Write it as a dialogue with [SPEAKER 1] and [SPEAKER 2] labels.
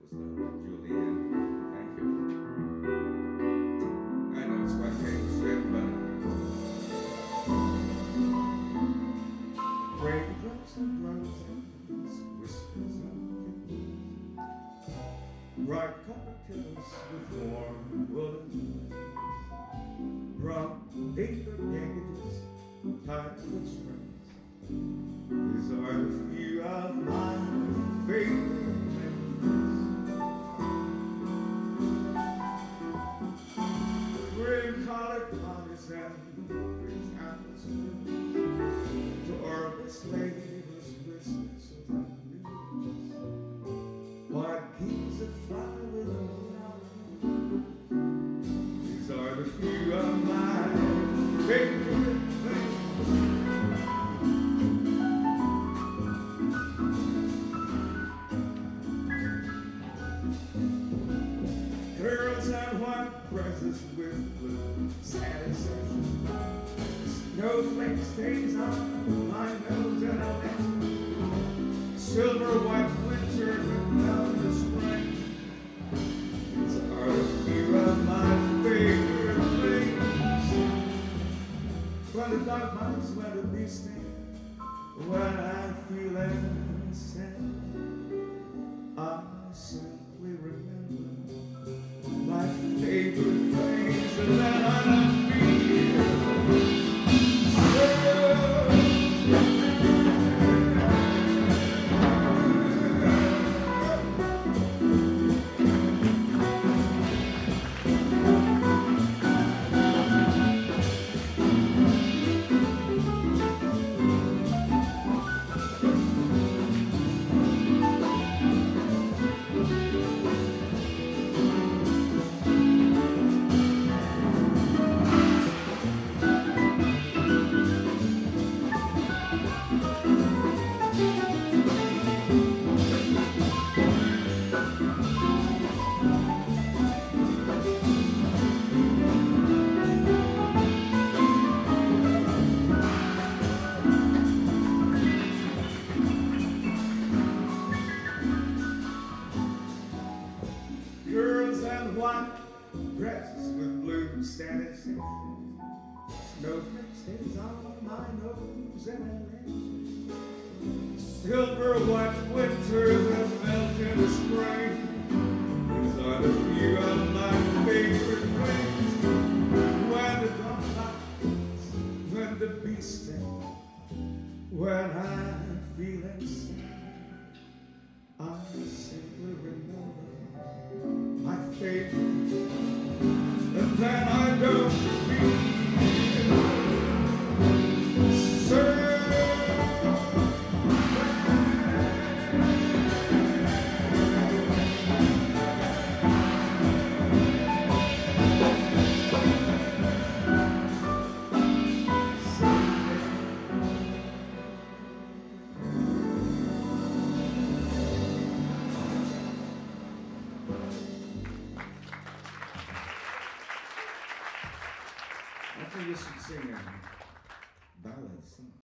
[SPEAKER 1] Julianne. Thank you. I know it's quite famous, but raindrops and roses, whispers of kisses, bright copper kettles with warm woolen wings, brown paper packages tied with strings. These are a few of my favorite memories. Green colored parties and green apples to orbit slavers whispers of the news. White geese that fly with a mountain. These are the few of my favorite things. Girls and white dresses with blue satisfaction. Snowflake stains on my nose and a neck. Silver white winter with velvet spring. These are a few of my favorite things. When the dark months, when the bees sting, when I'm feeling sad, I simply remember my favorite things that I feel. Girls and white dresses with blue satin stitches. Snowflake stains on my nose and eyelashes. Silver white winter that melt in the spring. These are the few of my favorite things. When the dawn lights, when the bees sting, when I'm feeling sad, I simply remember my favorite, and then I don't feel so I think you should sing a ballad song.